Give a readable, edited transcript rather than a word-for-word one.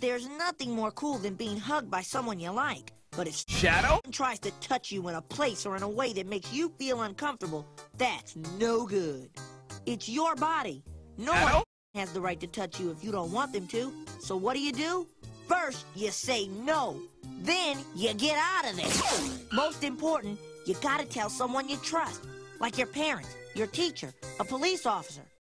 There's nothing more cool than being hugged by someone you like. But if Shadow someone tries to touch you in a place or in a way that makes you feel uncomfortable, that's no good. It's your body. No one has the right to touch you if you don't want them to. So what do? First, you say no. Then, you get out of there. Most important, you gotta tell someone you trust. Like your parents, your teacher, a police officer.